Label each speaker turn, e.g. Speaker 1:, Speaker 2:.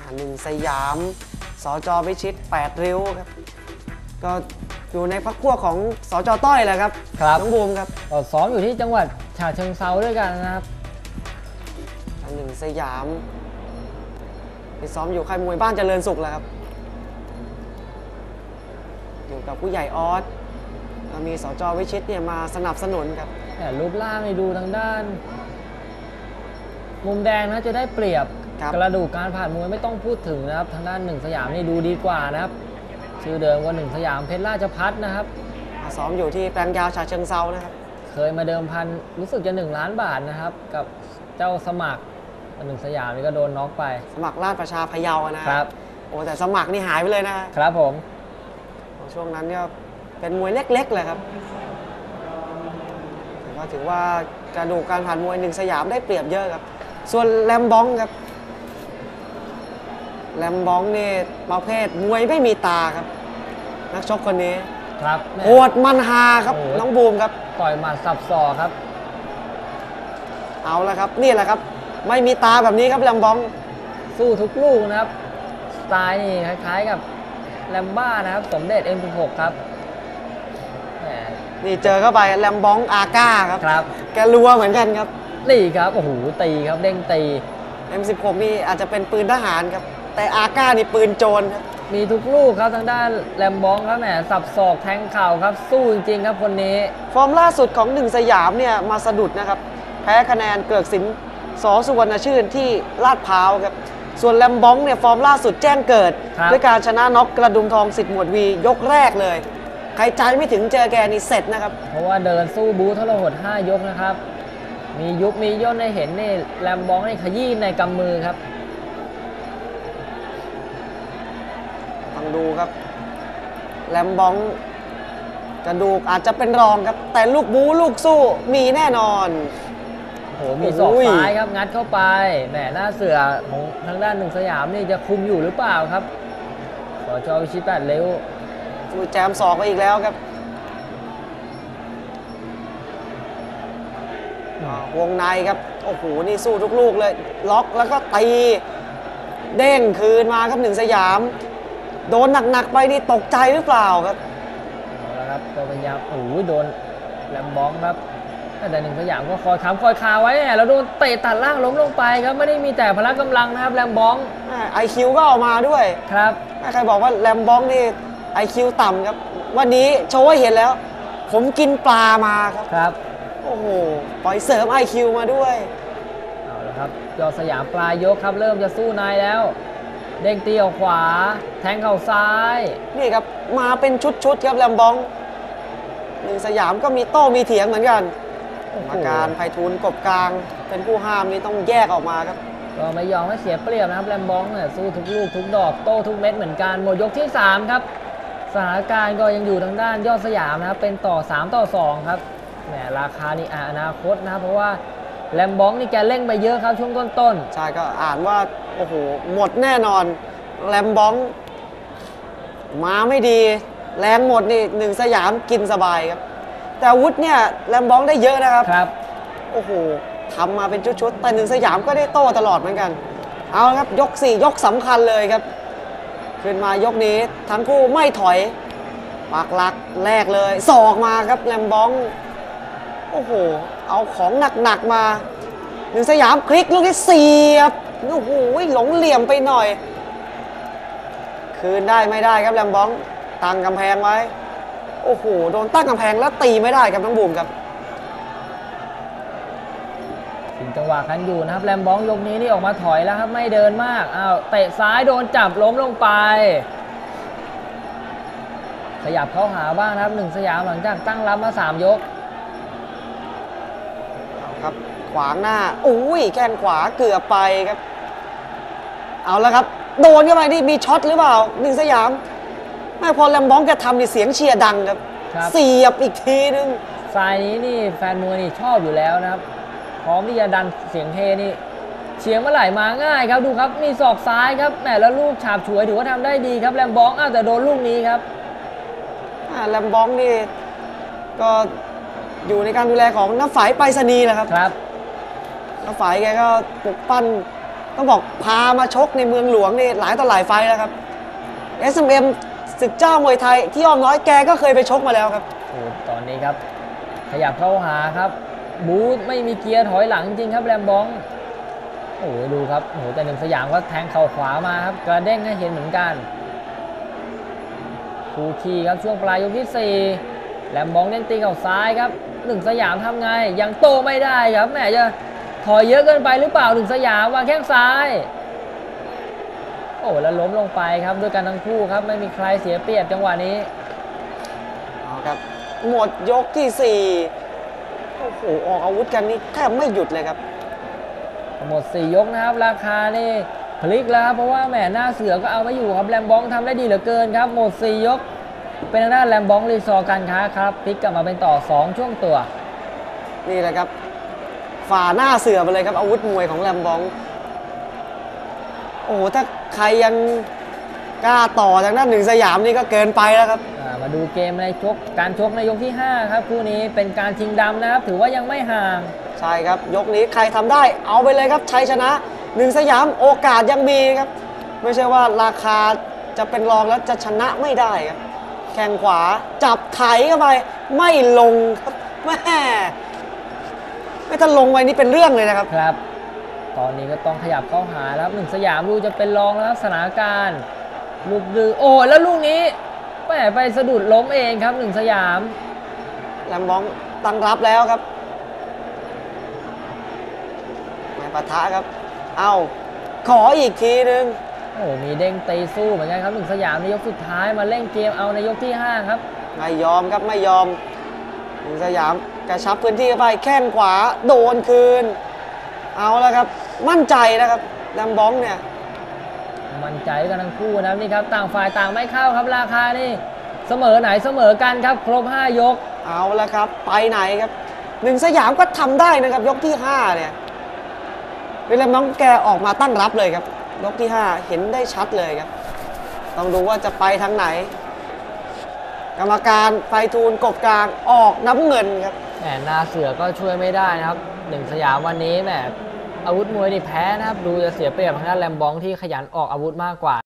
Speaker 1: หนึ่งสยามสจวิชิต8ริ้วครับก็อยู่ในพรรคพวกของสจต้อยแหละครับน้องบูมครับ
Speaker 2: ซ้อมอยู่ที่จังหวัดฉะเชิงเทราด้วยกันนะครับ
Speaker 1: หนึ่งสยามที่ซ้อมอยู่ค่ายมวยบ้านเจริญสุขแหละครับอยู่กับผู้ใหญ่ออสมีสจวิชิตเนี่ยมาสนับสนุนครับ
Speaker 2: แต่รูปร่างดูทางด้านมุมแดงนะจะได้เปรียบกระดูกการผ่านมวยไม่ต้องพูดถึงนะครับทางด้านหนึ่งสยามนี่ดูดีกว่านะครับชื่อเดิมว่าหนึ่งสยามเพชรราชพัฒน์นะครับ
Speaker 1: ซ้อมอยู่ที่แปลงยาวฉะเชิงเทรานะครับ
Speaker 2: เคยมาเดิมพันรู้สึกจะ1 ล้านบาทนะครับกับเจ้าสมัครหนึ่งสยามนี่ก็โดนน็อกไป
Speaker 1: สมัครราชประชาพะเยานะครับโอ้แต่สมัครนี่หายไปเลยนะครับ
Speaker 2: ผม
Speaker 1: ช่วงนั้นก็เป็นมวยเล็กๆเลยครับก็ถือว่ากระดูกการผ่านมวยหนึ่งสยามได้เปรียบเยอะครับส่วนแลมบ้องครับแลมบ้องนี่ประเภทมวยไม่มีตาครับนักชกคนนี้
Speaker 2: ครับ
Speaker 1: โหดมันฮาครับน้องบูมครับ
Speaker 2: ต่อยหมัดสับศอกครับ
Speaker 1: เอาละครับนี่แหละครับไม่มีตาแบบนี้ครับแลมบ้อง
Speaker 2: สู้ทุกลูกนะครับสไตล์นี่คล้ายๆกับแลมบ้านะครับสมเด็จ M16 ครับ
Speaker 1: นี่เจอเข้าไปแลมบ้องอาก้าครับแกรัวเหมือนกันครับ
Speaker 2: นี่ครับโอ้โหตีครับเด้งตี
Speaker 1: M16 นี่อาจจะเป็นปืนทหารครับแต่อาก้านี่ปืนโจรครับ
Speaker 2: มีทุกลูกครับทางด้านแลมบ้องครับแหมสับศอกแทงเข่าครับสู้จริงๆครับคนนี้
Speaker 1: ฟอร์มล่าสุดของหนึ่งสยามเนี่ยมาสะดุดนะครับแพ้คะแนนเกิกสินส.สุวรรณชื่นที่ลาดพร้าวครับส่วนแลมบ้องเนี่ยฟอร์มล่าสุดแจ้งเกิดด้วยการชนะน็อกกระดุมทองสิทธิ์หมวดวียกแรกเลยใครใจไม่ถึงเจอแกนี่เสร็จนะครับ
Speaker 2: เพราะว่าเดินสู้บูทรหด5 ยกนะครับมียุบมีย่นให้เห็นนี่แลมบ้องนี่ขยี้ในกำมือครับ
Speaker 1: ต้องดูครับแลมบ้องกระดูกอาจจะเป็นรองครับแต่ลูกบูลูกสู้มีแน่นอน
Speaker 2: โอ้โหมีศอกซ้ายครับงัดเข้าไปแหมหน้าเสือของทางด้านหนึ่งสยามนี่จะคุมอยู่หรือเปล่าครับสจวิชิต8ริ้ว
Speaker 1: แจมศอกไปอีกแล้วครับวงในครับโอ้โหนี่สู้ทุกลูกเลยล็อกแล้วก็ตีเด้งคืนมาครับหนึ่งสยามโดนหนักๆไปนี่ตกใจหรือเปล่าครับ
Speaker 2: เอาละครับพยายามโอ้โหโดนแลมบ้องครับแต่หนึ่งสยามก็คอยค้ำคอยคาไว้แล้วโดนเตะตัดล่างล้มลงไปครับไม่ได้มีแต่พละกำลังนะครับแลมบ้อง
Speaker 1: IQ ก็ออกมาด้วย
Speaker 2: ครับ
Speaker 1: ใครบอกว่าแลมบ้องนี่ IQ ต่ำครับวันนี้โชว์ให้เห็นแล้วผมกินปลามา
Speaker 2: ครับ
Speaker 1: โอ้โหปล่อยเสริม IQ มาด้วย
Speaker 2: เอาละครับยอดสยามปลายยกครับเริ่มจะสู้นายแล้วเด้งตีออกขวาแทงเข่าซ้าย
Speaker 1: นี่ครับมาเป็นชุดครับแลมบ้องหนึ่งสยามก็มีโต้มีเถียงเหมือนกันกรรมการไพฑูรย์กบกลางเป็นผู้ห้ามนี่ต้องแยกออกมาครับ
Speaker 2: ก็ไม่ยอมให้เสียเปรียบนะครับแลมบ้องเนี่ยสู้ทุกลูกทุกดอกโต้ทุกเม็ดเหมือนกันหมดยกที่3ครับสถานการณ์ก็ยังอยู่ทางด้านยอดสยามนะครับเป็นต่อ3-2ครับแหมราคานี่อนาคตนะครับเพราะว่าแลมบ้องนี่แกเร่งไปเยอะครับช่วงต้น
Speaker 1: ๆใช่ก็อ่านว่าโอ้โหหมดแน่นอนแลมบ้องมาไม่ดีแรงหมดนี่หนึ่งสยามกินสบายครับแต่อาวุธเนี่ยแลมบ้องได้เยอะนะครับโอ้โหทำมาเป็นชุดๆแต่หนึ่งสยามก็ได้โต้ตลอดเหมือนกันเอาครับยก4ยกสำคัญเลยครับขึ้นมายกนี้ทั้งคู่ไม่ถอยปักหลักแรกเลยศอกมาครับแลมบ้องโอ้โหเอาของหนักๆมาหนึ่งสยามคลิกลูกที่เสียบโอ้โหหลงเหลี่ยมไปหน่อยคืนได้ไม่ได้ครับแลมบ้องตั้งกำแพงไว้โอ้โหโดนตั้งกำแพงแล้วตีไม่ได้ครับน้องบูมครับ
Speaker 2: ถึงจังหวะกันอยู่นะครับแลมบ้องยกนี้นี่ออกมาถอยแล้วครับไม่เดินมากอ้าวเตะซ้ายโดนจับล้มลงไปขยับเข้าหาบ้างนะครับหนึ่งสยามหลังจากตั้งรับมา3 ยก
Speaker 1: ครับขวางหน้าอุ้ยแข้งขวาเกือบไปครับเอาแล้วครับโดนเข้าไปนี่มีช็อตหรือเปล่าหนึ่งสยามไม่พอแลมบ้องแกทำนี่เสียงเชียร์ดังครับเสียบอีกทีนึง
Speaker 2: สายนี้นี่แฟนมวยนี่ชอบอยู่แล้วนะครับพร้อมที่จะดันเสียงเฮนี่เชียงเมื่อไหร่มาง่ายครับดูครับมีศอกซ้ายครับแหมแล้วลูกฉาบฉวยถือว่าทำได้ดีครับแลมบ้องแต่โดนลูกนี้ครับ
Speaker 1: แลมบ้องนี่ก็อยู่ในการดูแลของน้ำฝายไปรษณีย์แหละครับน้ำฝายแกก็ปลุกปั้นต้องบอกพามาชกในเมืองหลวงนี่หลายต่อหลายไฟล์แล้วครับ SMM ศึกเจ้ามวยไทยที่อ้อมน้อยแกก็เคยไปชกมาแล้วครับ
Speaker 2: โอ้ตอนนี้ครับขยับเข้าหาครับบูธไม่มีเกียร์ถอยหลังจริงครับแรมบ้องโอ้ดูครับโอ้แต่หนึ่งสยามก็แทงเข่าขวามาครับกระเด้งให้เห็นเหมือนกันคู่ขี้ครับช่วงปลายยกที่4แรมบ้องเล่นตีเข่าซ้ายครับหนึ่งสยามทำไงยังโตไม่ได้ครับแหมจะถอยเยอะเกินไปหรือเปล่าหนึ่งสยามวางแข้งซ้ายโอ้แล้วล้มลงไปครับด้วยกันทั้งคู่ครับไม่มีใครเสียเปรียบจังหวะนี้
Speaker 1: เอาครับหมดยกที่4โอ้โหออกอาวุธกันนี่แทบไม่หยุดเลยครับ
Speaker 2: หมด4ยกนะครับราคานี่พลิกแล้วครับเพราะว่าแหมหน้าเสือก็เอาไม่อยู่ครับแรมบ้องทำได้ดีเหลือเกินครับหมด4ยกเป็นทางด้านแรมบ้องรีซอร์การค้าครับพลิกกลับมาเป็นต่อ2ช่วงตัว
Speaker 1: นี่แหละครับฝ่าหน้าเสือไปเลยครับอาวุธมวยของแรมบ้องโอ้โหถ้าใครยังกล้าต่อทางด้านหนึ่งสยามนี่ก็เกินไปแล้วครับ
Speaker 2: มาดูเกมในการชกในยกที่5ครับคู่นี้เป็นการชิงดำนะครับถือว่ายังไม่ห่าง
Speaker 1: ใช่ครับยกนี้ใครทำได้เอาไปเลยครับชัยชนะหนึ่งสยามโอกาสยังมีครับไม่ใช่ว่าราคาจะเป็นรองแล้วจะชนะไม่ได้ครับแข้งขวาจับไถเข้าไปไม่ลงครับแม่ไม่ถ้าลงไปนี่เป็นเรื่องเลยนะครับ
Speaker 2: ครับตอนนี้ก็ต้องขยับเข้าหาแล้วหนึ่งสยามดูจะเป็นรองแล้วสถานการณ์ลูกดื้อโอ้แล้วลูกนี้แหมไปสะดุดล้มเองครับหนึ่งสยาม
Speaker 1: แรมบ้องตั้งรับแล้วครับไม่ปะทะครับเอาขออีกทีนึง
Speaker 2: โอ้มีเด้งตีสู้เหมือนกันครับหนึ่งสยามในยกสุดท้ายมาเล่นเกมเอาในยกที่5ครับ
Speaker 1: ไม่ยอมครับไม่ยอมหนึ่งสยามกระชับพื้นที่ไปแข้งขวาโดนคืนเอาแล้วครับมั่นใจนะครับแรมบ้องเนี่ย
Speaker 2: มั่นใจกันทั้งคู่นะนี่ครับต่างฝ่ายต่างไม่เข้าครับราคานี่เสมอไหนเสมอกันครับครบ5ยก
Speaker 1: เอาแล้วครับไปไหนครับหนึ่งสยามก็ทำได้นะครับยกที่5เนี่ยแรมบ้องแกออกมาตั้งรับเลยครับยกที่5เห็นได้ชัดเลยครับต้องดูว่าจะไปทางไหนกรรมการไฟทูลกบกลางออกน้ำเงินครับ
Speaker 2: แหมนาเสือก็ช่วยไม่ได้นะครับหนึ่งสยามวันนี้แหมอาวุธมวยนี่แพ้นะครับดูจะเสียเปรียบทางด้านแรมบ้องที่ขยันออกอาวุธมากกว่า